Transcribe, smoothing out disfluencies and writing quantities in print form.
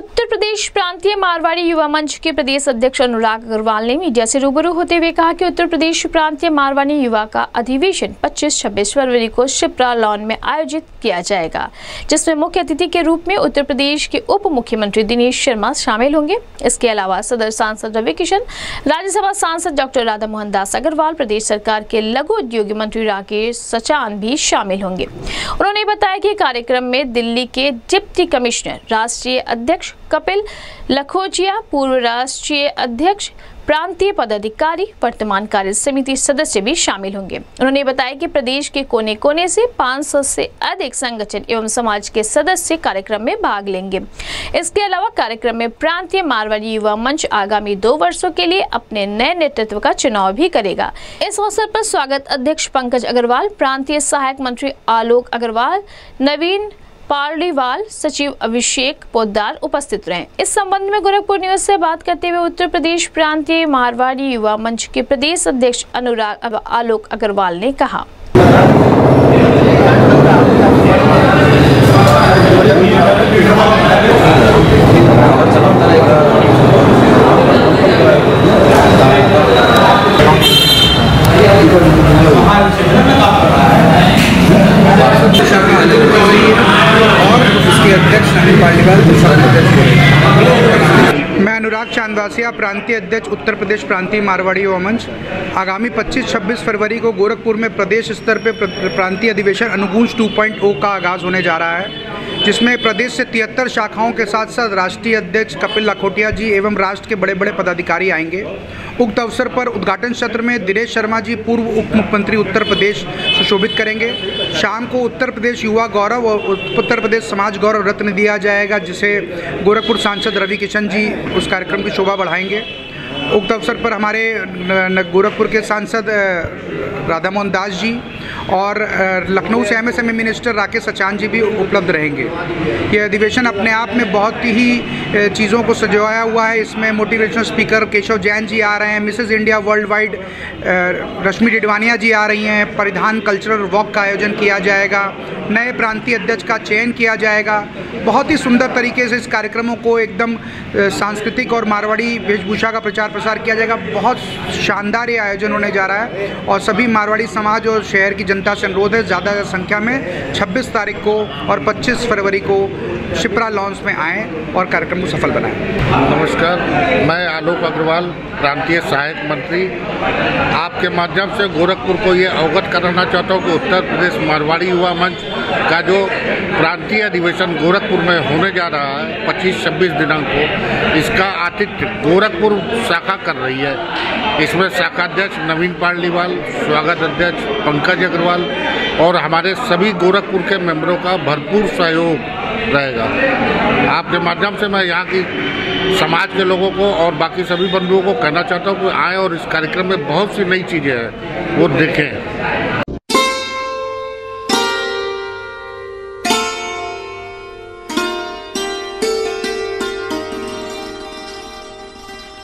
उत्तर प्रदेश प्रांतीय मारवाड़ी युवा मंच के प्रदेश अध्यक्ष अनुराग अग्रवाल ने मीडिया से रूबरू होते हुए कहा कि उत्तर प्रदेश प्रांतीय मारवाड़ी युवा का अधिवेशन 25-26 फरवरी को शिप्रा लॉन में आयोजित किया जाएगा, जिसमें मुख्य अतिथि के रूप में उत्तर प्रदेश के उप मुख्यमंत्री दिनेश शर्मा शामिल होंगे। इसके अलावा सदर सांसद रवि किशन, राज्यसभा सांसद डॉक्टर राधा मोहन दास अग्रवाल, प्रदेश सरकार के लघु उद्योग मंत्री राकेश सचान भी शामिल होंगे। उन्होंने बताया कि कार्यक्रम में दिल्ली के डिप्टी कमिश्नर, राष्ट्रीय अध्यक्ष कपिल लखोजिया, पूर्व राष्ट्रीय अध्यक्ष, प्रांतीय पदाधिकारी, वर्तमान कार्य समिति सदस्य भी शामिल होंगे। उन्होंने बताया कि प्रदेश के कोने कोने से 500 से अधिक संगठन एवं समाज के सदस्य कार्यक्रम में भाग लेंगे। इसके अलावा कार्यक्रम में प्रांतीय मारवाड़ी युवा मंच आगामी 2 वर्षों के लिए अपने नए नेतृत्व का चुनाव भी करेगा। इस अवसर पर स्वागत अध्यक्ष पंकज अग्रवाल, प्रांतीय सहायक मंत्री आलोक अग्रवाल, नवीन पार्लीवाल, सचिव अभिषेक पोद्दार उपस्थित रहे। इस संबंध में गोरखपुर न्यूज से बात करते हुए उत्तर प्रदेश प्रांतीय मारवाड़ी युवा मंच के प्रदेश अध्यक्ष अनुराग आलोक अग्रवाल ने कहा। मैं अनुराग चांदवासिया, प्रांतीय अध्यक्ष उत्तर प्रदेश प्रांतीय मारवाड़ी युवा मंच। आगामी 25-26 फरवरी को गोरखपुर में प्रदेश स्तर पर प्रांतीय अधिवेशन अनुगूंज 2.0 का आगाज़ होने जा रहा है, जिसमें प्रदेश से 73 शाखाओं के साथ साथ राष्ट्रीय अध्यक्ष कपिल लखोटिया जी एवं राष्ट्र के बड़े बड़े पदाधिकारी आएंगे। उक्त अवसर पर उद्घाटन सत्र में दिनेश शर्मा जी, पूर्व उप मुख्यमंत्री उत्तर प्रदेश, सुशोभित करेंगे। शाम को उत्तर प्रदेश युवा गौरव और उत्तर प्रदेश समाज गौरव रत्न दिया जाएगा, जिसे गोरखपुर सांसद रवि किशन जी उस कार्यक्रम की शोभा बढ़ाएंगे। उक्त अवसर पर हमारे गोरखपुर के सांसद राधा मोहन दास जी और लखनऊ से MSME मिनिस्टर राकेश सचान जी भी उपलब्ध रहेंगे। यह अधिवेशन अपने आप में बहुत ही चीज़ों को सजाया हुआ है। इसमें मोटिवेशनल स्पीकर केशव जैन जी आ रहे हैं, Mrs India world wide Rashmi Didwania ji आ रही हैं, परिधान कल्चरल वॉक का आयोजन किया जाएगा, नए प्रांतीय अध्यक्ष का चयन किया जाएगा। बहुत ही सुंदर तरीके से इस कार्यक्रमों को एकदम सांस्कृतिक और मारवाड़ी वेशभूषा का प्रचार प्रसार किया जाएगा। बहुत शानदार ये आयोजन होने जा रहा है और सभी मारवाड़ी समाज और शहर की जनता से अनुरोध है ज़्यादा संख्या में 26 तारीख को और 25 फरवरी को शिप्रा लॉन्स में आएँ और कार्यक्रम को सफल बनाएं। नमस्कार, मैं आलोक अग्रवाल, प्रांतीय सहायक मंत्री, आपके माध्यम से गोरखपुर को ये अवगत कराना चाहता हूँ कि उत्तर प्रदेश मारवाड़ी युवा मंच का जो प्रांतीय अधिवेशन गोरखपुर में होने जा रहा है 25-26 दिनांक को, इसका आतिथ्य गोरखपुर शाखा कर रही है। इसमें शाखा अध्यक्ष नवीन पार्लीवाल, स्वागत अध्यक्ष पंकज अग्रवाल और हमारे सभी गोरखपुर के मेंबरों का भरपूर सहयोग रहेगा। आपके माध्यम से मैं यहाँ की समाज के लोगों को और बाकी सभी बंधुओं को कहना चाहता हूँ कि आएँ और इस कार्यक्रम में बहुत सी नई चीज़ें हैं वो देखें।